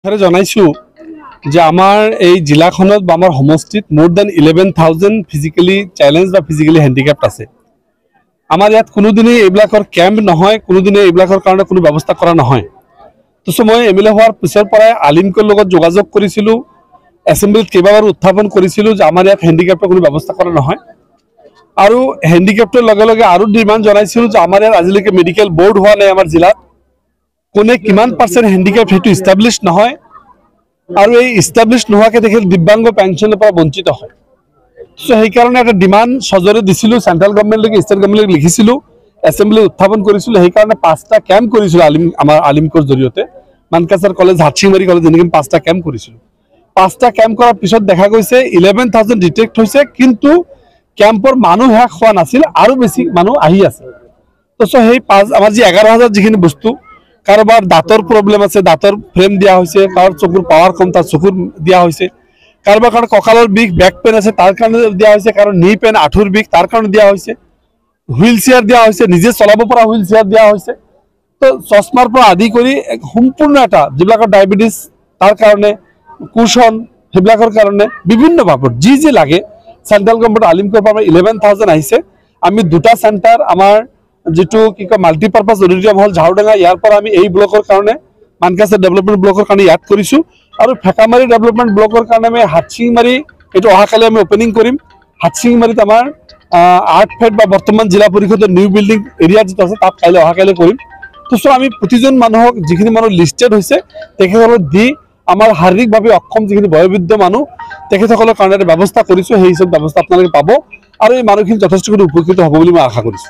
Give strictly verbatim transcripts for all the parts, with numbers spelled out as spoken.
কথাৰে জনাইছো যে আমাৰ এই জিলাখনত বা আমাৰ সমষ্টিত more than eleven thousand physically challenge বা ফিজিকেলি হ্যান্ডিক্যাপ্ট আছে। আমাৰ ইয়াত কোনোদিনে এইবিলাকৰ ক্যাম্প নহয়, কোনোদিনে এইবিলাকৰ কাৰণে কোনো ব্যৱস্থা কৰা নহয়। তো মই এম এল এ হোৱাৰ পিছৰ পৰাই আলিমকৰ লগত যোগাযোগ কৰিছিলো, এছেম্বলিত কেইবাবাৰ উত্থাপন কৰিছিলো যে আমাৰ ইয়াত হ্যান্ডিক্যাপ্টৰ কোনো ব্যৱস্থা কৰা নহয়। আৰু হ্যান্ডিক্যাপ্টৰ লগে লগে আৰু ডিমান্ড জনাইছিলো যে আমাৰ ইয়াত আজিলৈকে মেডিকেল বোৰ্ড হোৱা নাই, আমাৰ জিলাত কোনে কিমান পাৰ্চেন্ট হ্যান্ডিক্যাপ্ট হেতু এস্টাবলিশ নহয়, আৰু এই এস্টাবলিশ নোহোৱাকে দেখি দিব্যাংগ পেঞ্চনৰ পৰা বঞ্চিত হয়। সো সেই কাৰণে এটা ডিমান্ড সজৰে দিছিলো, সেন্ট্রাল গভর্নমেন্টলৈকে ষ্টেট গভর্নমেন্টলৈকে লিখিছিলো, এছেম্বলি উত্থাপন কৰিছিলো। সেই কাৰণে পাঁচটা ক্যাম্প কৰিছিলো আলিম আমাৰ আলিমকৰ জৰিয়তে, মানকাছাৰ কলেজ, হাটচিমাৰী কলেজ, এনেকৈ পাঁচটা ক্যাম্প কৰিছিলো। পাঁচটা ক্যাম্প কৰাৰ পিছত দেখা গৈছে ইলেভেন থাউজেণ্ড ডিটেক্ট হৈছে, কিন্তু ক্যাম্পৰ মানুহ শেষ হোৱা নাছিল, আৰু বেছি মানুহ আহি আছে। তো সেই পাঁচ আমাৰ যি এঘাৰ হাজাৰ যিখিনি বস্তু, কাৰোবাৰ দাঁতৰ প্ৰব্লেম আছে, দাঁতৰ ফ্ৰেম দিয়া হৈছে, কাৰোবাৰ চকুৰ পাৱাৰ কম তাৰ চকুৰ দিয়া হৈছে, কাৰোবাৰ কাৰণে কঁকালৰ বিষ বেক পেইন আছে তাৰ কাৰণে দিয়া হৈছে, কাৰোবাৰ নি পেইন আঁঠুৰ বিষ তাৰ কাৰণে দিয়া হৈছে, হুইল চেয়াৰ দিয়া হৈছে, নিজে চলাব পৰা হুইল চেয়াৰ দিয়া হৈছে। তো চশমাৰ পৰা আদি কৰি সম্পূৰ্ণ এটা যিবিলাকৰ ডায়েবেটিছ তাৰ কাৰণে, কুশন সেইবিলাকৰ কাৰণে বিভিন্ন ভাৱত যি যি লাগে সেন্ট্রাল গভর্নমেন্ট আলিমকৰ পৰা ইলেভেন থাউজেণ্ড আহিছে। আমি দুটা সেন্টাৰ আমাৰ যেটো কি কয় মাল্টিপারপাস অডিটোরিয়াম হল ঝাউডাঙ্গা, ইয়াৰ পৰা আমি এই ব্লকৰ কাৰণে মানকাছাৰ ডেভেলপমেন্ট ব্লকৰ কাৰণে ইয়াত কৰিছো, আৰু ফেকামাৰী ডেভেলপমেন্ট ব্লকৰ কাৰণে আমি হাটচিমাৰী এইটো অহাকালি আমি ওপেনিং কৰিম। হাটচিমাৰীত আমাৰ আৰ্ট ফেট বা বৰ্তমান জিলা পৰিষদৰ নিউ বিল্ডিং এৰিয়া যেটা আছে তাত কাইলৈ অহাকালি কৰিম। তো সো আমি প্ৰতিজন মানুহক যিখিনি মানুহ লিষ্টেড হৈছে তেখেতসকলক দি আমাৰ শাৰীৰিকভাৱে অক্ষম যিখিনি বয়োবৃদ্ধ মানুহ তেখেতসকলৰ কাৰণে এটা ব্যৱস্থা কৰিছো, সেই হিচাপে ব্যৱস্থা আপোনালোকে পাব, আৰু এই মানুহখিনি যথেষ্টখিনি উপকৃত হ'ব বুলি মই আশা কৰিছো।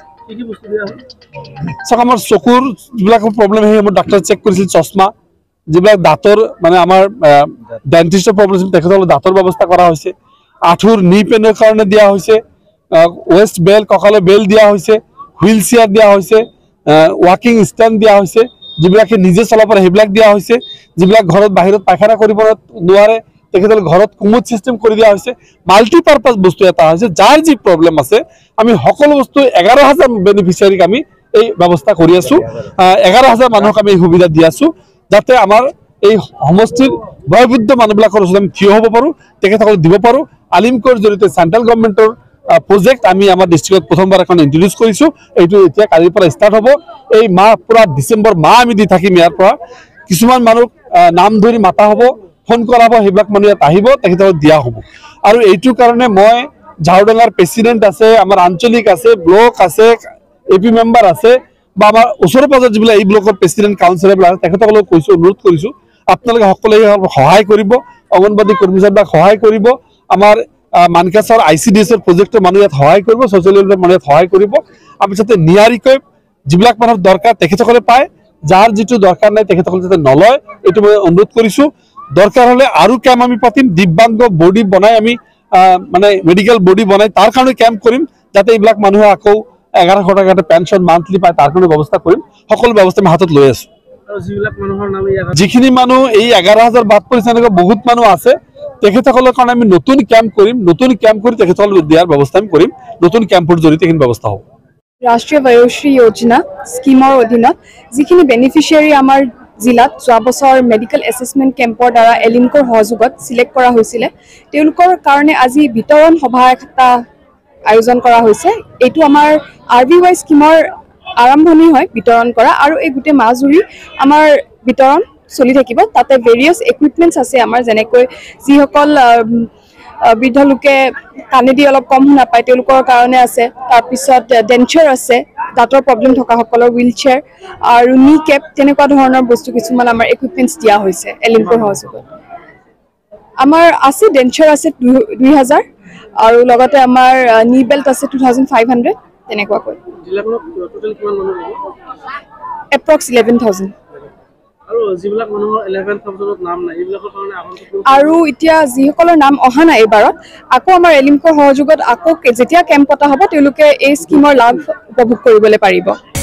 চাওক আমাৰ চকুৰ যিবিলাক প্ৰব্লেম সেই মোৰ ডাক্তৰ চেক কৰিছিল, চশমা যিবিলাক দাঁতৰ মানে আমাৰ ডেন্টিষ্টৰ প্ৰব্লেম আছিল তেখেতসকলৰ দাঁতৰ ব্যৱস্থা কৰা হৈছে, আঁঠুৰ নি পেইনৰ কাৰণে দিয়া হৈছে, ৱেষ্ট বেল কঁকালৰ বেল দিয়া হৈছে, হুইল চেয়াৰ দিয়া হৈছে, ৱাকিং ষ্টেণ্ড দিয়া হৈছে, যিবিলাকে নিজে চলাব পাৰে সেইবিলাক দিয়া হৈছে, যিবিলাক ঘৰত বাহিৰত পায়খানা কৰিব নোৱাৰে তেখেতসকলে ঘৰত কুমুদ সিস্টেম কৰি দিয়া হৈছে। মাল্টিপারপাস বস্তু এটা হৈছে, যাৰ যি প্ৰব্লেম আছে আমি সকলো বস্তু এঘাৰ হাজাৰ বেনিফিচিয়াৰীক আমি এই ব্যৱস্থা কৰি আছো, এঘাৰ হাজাৰ মানুহক আমি এই সুবিধা দি আছো, যাতে আমাৰ এই সমষ্টিৰ বয়োবৃদ্ধ মানুহবিলাকৰ ওচৰত আমি থিয় হ'ব পাৰো, তেখেতসকলক দিব পাৰো। আলিমকৰ জৰিয়তে সেন্ট্রাল গভর্নমেন্টৰ প্ৰজেক্ট আমি আমাৰ ডিষ্ট্ৰিক্টত প্ৰথমবাৰ এখন ইন্ট্ৰডিউচ কৰিছো, এইটো এতিয়া কালিৰ পৰা ষ্টাৰ্ট হ'ব। এই মাহ পুৰা ডিচেম্বৰ মাহ আমি দি থাকিম। ইয়াৰ পৰা কিছুমান মানুহ নাম ধৰি মাতা হ'ব, ফোন কৰা হ'ব, সেইবিলাক মানুহ ইয়াত আহিব, তেখেতসকলক দিয়া হ'ব। আৰু এইটোৰ কাৰণে মই ঝাউডাঙ্গাৰ প্ৰেচিডেণ্ট আছে, আমাৰ আঞ্চলিক আছে, ব্লক আছে, এ পি মেম্বাৰ আছে, বা আমাৰ ওচৰে পাজৰে যিবিলাক এই ব্লকৰ প্ৰেচিডেণ্ট কাউন্সিলৰবিলাক আছে তেখেতসকলক কৈছো, অনুৰোধ কৰিছো আপোনালোকে সকলোৱে সহায় কৰিব, অংগনবাদী কৰ্মীবিলাক সহায় কৰিব, আমাৰ মানকাছাৰ আই চি ডি এছৰ প্ৰজেক্টৰ মানুহ ইয়াত সহায় কৰিব, ছ'চিয়েল ৱেলফেয়াৰ মানুহ ইয়াত সহায় কৰিব। আমি যাতে নিয়াৰিকৈ যিবিলাক মানুহৰ দৰকাৰ তেখেতসকলে পায়, যাৰ যিটো দৰকাৰ নাই তেখেতসকলে যাতে নলয়, এইটো মই অনুৰোধ কৰিছো। দৰকাৰ হলে আৰু ক্যাম্প আমি পাতিম, দিব্যাংগ বডি বনাই আমি মানে মেডিকেল বডি বনাই তাৰ কাৰণে ক্যাম্প কৰিম, যাতে এইবিলাক মানুহে আকৌ এঘাৰশ টকা এটা পেঞ্চন মান্থলি পায় তাৰ কাৰণে ব্যৱস্থা কৰিম। সকলো ব্যৱস্থা আমি হাতত লৈ আছো। যিখিনি মানুহ এই এঘাৰ হাজাৰ বাদ পৰিছে এনেকুৱা বহুত মানুহ আছে, তেখেতসকলৰ কাৰণে আমি নতুন ক্যাম্প কৰিম, নতুন ক্যাম্প কৰি তেখেতসকলক দিয়াৰ ব্যৱস্থা আমি কৰিম, নতুন ক্যাম্পৰ জৰিয়তে এইখিনি ব্যৱস্থা হ'ব। ৰাষ্ট্ৰীয় বয়োশ্ৰী যোজনা স্কিমৰ অধীনত যিখিনি বেনিফিচিয়াৰী আমাৰ জিলাত যোৱা বছৰ মেডিকেল এছেছমেণ্ট কেম্পৰ দ্বাৰা এলিমকৰ সহযোগত চিলেক্ট কৰা হৈছিলে, তেওঁলোকৰ কাৰণে আজি বিতৰণ সভা এটা আয়োজন কৰা হৈছে। এইটো আমাৰ আৰ বি ৱাই স্কিমৰ আৰম্ভণি হয় বিতৰণ কৰা, আৰু এই গোটেই মাহজুৰি আমাৰ বিতৰণ চলি থাকিব। তাতে ভেৰিয়াছ ইকুইপমেণ্টছ আছে আমাৰ, যেনেকৈ যিসকল বৃদ্ধ লোকে কাণেদি অলপ কম শুনা পায় তেওঁলোকৰ কাৰণে আছে, তাৰপিছত ডেঞ্চাৰ আছে, দাঁতৰ প্ৰব্লেম থকাসকলৰ হুইল চেয়াৰ আৰু নি কেপ, তেনেকুৱা ধৰণৰ বস্তু কিছুমান আমাৰ ইকুইপমেণ্টছ দিয়া হৈছে এলিমকৰ সহযোগত। আমাৰ আছে ডেঞ্চাৰ আছে দুই হাজাৰ, আৰু লগতে আমাৰ নি বেল্ট আছে টু থাউজেণ্ড ফাইভ হাণ্ড্ৰেড, তেনেকুৱাকৈ এপ্ৰক্স ইলেভেন থাউজেণ্ড। আৰু এতিয়া যিসকলৰ নাম অহা নাই এইবাৰত, আকৌ আমাৰ এলিমকৰ সহযোগত আকৌ যেতিয়া কেম্প পতা হ'ব তেওঁলোকে এই স্কিমৰ লাভ উপভোগ কৰিবলৈ পাৰিব।